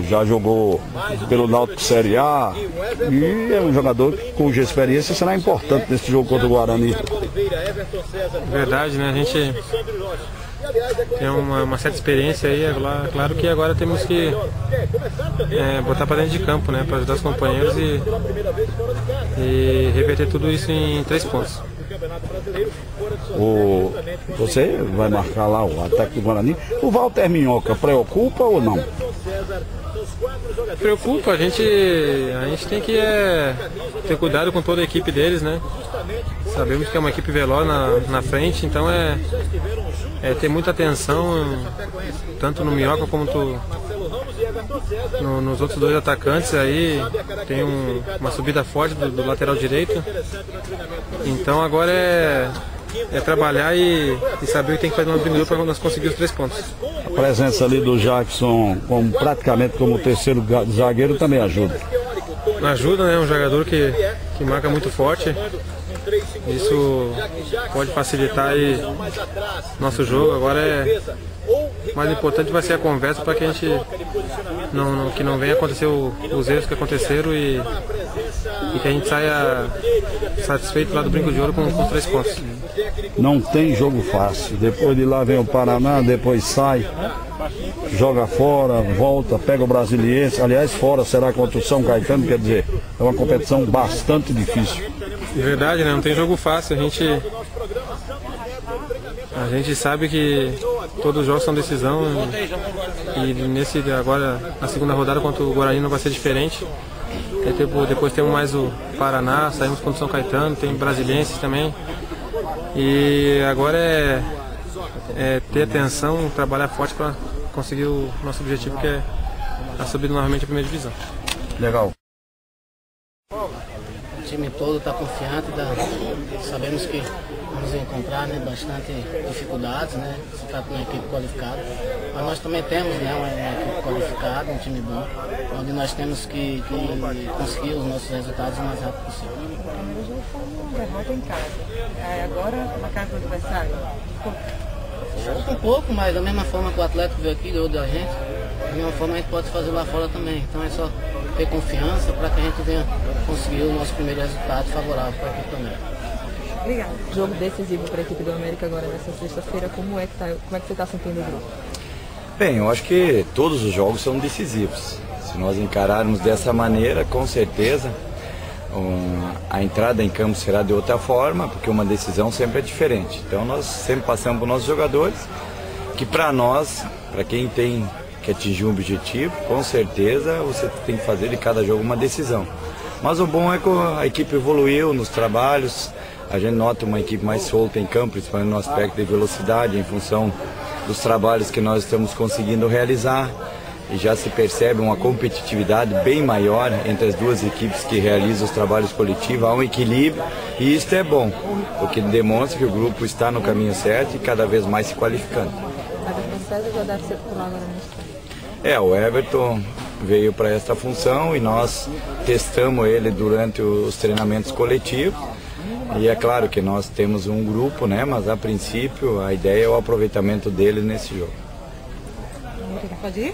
já jogou pelo Náutico Série A e é um jogador cuja experiência será importante nesse jogo contra o Guarani. Verdade, né? A gente tem uma certa experiência aí, claro que agora temos que botar para dentro de campo, né? Para ajudar os companheiros e reverter tudo isso em 3 pontos. Você vai marcar lá o ataque do Guarani. O Walter Minhoca preocupa ou não? Preocupa, a gente tem que ter cuidado com toda a equipe deles, né? Sabemos que é uma equipe veloz na frente, então é ter muita atenção, tanto no Minhoca como nos outros 2 atacantes. Aí tem uma subida forte do lateral direito, então agora é trabalhar e saber o que tem que fazer no primeiro para nós conseguir os 3 pontos. A presença ali do Jackson praticamente como terceiro zagueiro também ajuda. Ajuda, né? Um jogador que marca muito forte. Isso pode facilitar aí nosso jogo. Agora mais importante vai ser a conversa para que a gente não venha acontecer os erros que aconteceram e que a gente saia satisfeito lá do Brinco de Ouro com 3 pontos. Não tem jogo fácil. Depois de lá vem o Paraná, depois sai, joga fora, volta, pega o Brasiliense. Aliás, fora será contra o São Caetano, quer dizer, é uma competição bastante difícil. Verdade, né? Não tem jogo fácil. A gente sabe que todos os jogos são decisão e agora na segunda rodada contra o Guarani não vai ser diferente. Depois temos mais o Paraná, saímos contra o São Caetano, tem Brasilienses também. E agora é ter atenção, trabalhar forte para conseguir o nosso objetivo, que é a subida novamente à primeira divisão. Legal. O time todo está confiante, sabemos que vamos encontrar, né, bastante dificuldades, né, se trata de uma equipe qualificada, mas nós também temos, né, uma equipe qualificada, um time bom, onde nós temos que conseguir os nossos resultados o mais rápido possível. O primeiro jogo foi uma derrota em casa, agora na casa do adversário. Um pouco, mas da mesma forma que o Atlético veio aqui, ganhou da gente, da mesma forma a gente pode fazer lá fora também. Então é só ter confiança para que a gente venha conseguir o nosso primeiro resultado favorável para a equipe também. Obrigada. Jogo decisivo para a equipe do América agora nessa sexta-feira, como é que você está sentindo o grupo? Bem, eu acho que todos os jogos são decisivos. Se nós encararmos dessa maneira, com certeza a entrada em campo será de outra forma, porque uma decisão sempre é diferente. Então nós sempre passamos para os nossos jogadores que, para nós, para quem tem que atingir um objetivo, com certeza você tem que fazer de cada jogo uma decisão. Mas o bom é que a equipe evoluiu nos trabalhos, a gente nota uma equipe mais solta em campo, principalmente no aspecto de velocidade, em função dos trabalhos que nós estamos conseguindo realizar. E já se percebe uma competitividade bem maior entre as duas equipes que realizam os trabalhos coletivos, há um equilíbrio e isso é bom, porque demonstra que o grupo está no caminho certo e cada vez mais se qualificando. O Everton veio para esta função e nós testamos ele durante os treinamentos coletivos e é claro que nós temos um grupo, né, mas a princípio a ideia é o aproveitamento dele nesse jogo. Pode ir?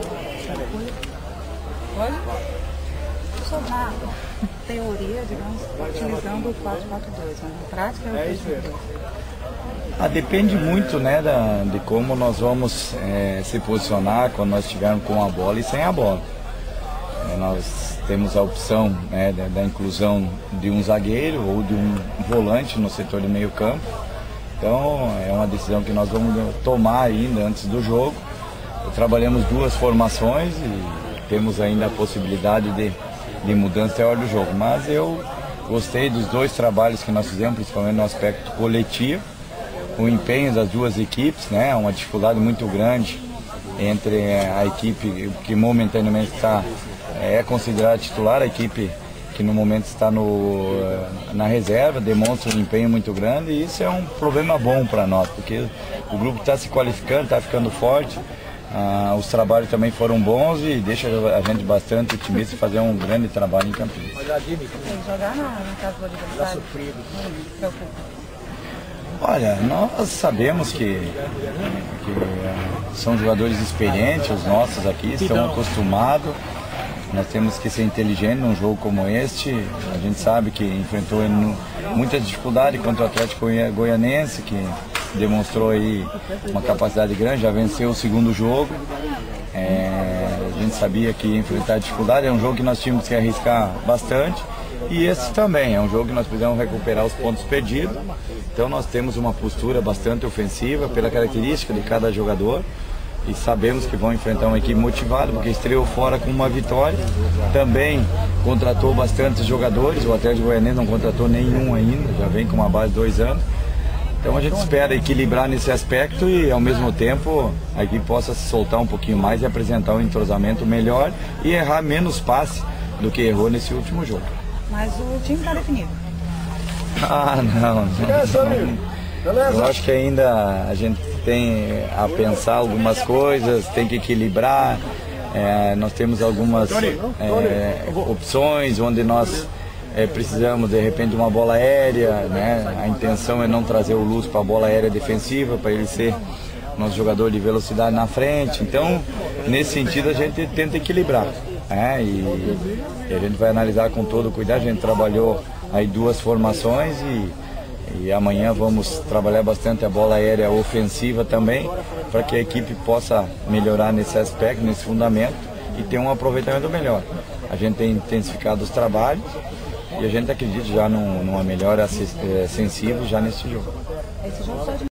Pode? Na teoria, digamos, utilizando o 4-4-2, mas na prática é o 3-5-2. Depende muito, né, de como nós vamos se posicionar quando nós estivermos com a bola e sem a bola. Nós temos a opção, né, da inclusão de um zagueiro ou de um volante no setor de meio campo. Então é uma decisão que nós vamos tomar ainda antes do jogo. Trabalhamos 2 formações e temos ainda a possibilidade de mudança até a hora do jogo. Mas eu gostei dos 2 trabalhos que nós fizemos, principalmente no aspecto coletivo. O empenho das 2 equipes, né? Uma dificuldade muito grande entre a equipe que momentaneamente é considerada titular, a equipe que no momento está na reserva, demonstra um empenho muito grande e isso é um problema bom para nós, porque o grupo está se qualificando, está ficando forte. Os trabalhos também foram bons e deixa a gente bastante otimista e fazer um grande trabalho em Campinas. Tem que jogar na casa do adversário. Olha, nós sabemos que são jogadores experientes, os nossos aqui, estão acostumados. Nós temos que ser inteligentes num jogo como este. A gente sabe que enfrentou muita dificuldade contra o Atlético Goianense, que demonstrou aí uma capacidade grande, já venceu o segundo jogo. A gente sabia que ia enfrentar dificuldade, é um jogo que nós tínhamos que arriscar bastante. E esse também é um jogo que nós precisamos recuperar os pontos perdidos. Então nós temos uma postura bastante ofensiva pela característica de cada jogador. E sabemos que vão enfrentar uma equipe motivada, porque estreou fora com uma vitória. Também contratou bastantes jogadores, o Atlético Goianense não contratou nenhum ainda, já vem com uma base de 2 anos. Então a gente espera equilibrar nesse aspecto e ao mesmo tempo a equipe possa se soltar um pouquinho mais e apresentar um entrosamento melhor e errar menos passe do que errou nesse último jogo. Mas o time está definido? Não. Eu acho que ainda a gente tem a pensar algumas coisas, tem que equilibrar. Nós temos algumas opções onde nós precisamos de repente de uma bola aérea, né? A intenção é não trazer o Lúcio para a bola aérea defensiva, para ele ser nosso jogador de velocidade na frente. Então, nesse sentido, a gente tenta equilibrar. E a gente vai analisar com todo cuidado. A gente trabalhou aí 2 formações e amanhã vamos trabalhar bastante a bola aérea ofensiva também, para que a equipe possa melhorar nesse aspecto, nesse fundamento e ter um aproveitamento melhor. A gente tem intensificado os trabalhos e a gente acredita já numa melhora sensível já nesse jogo.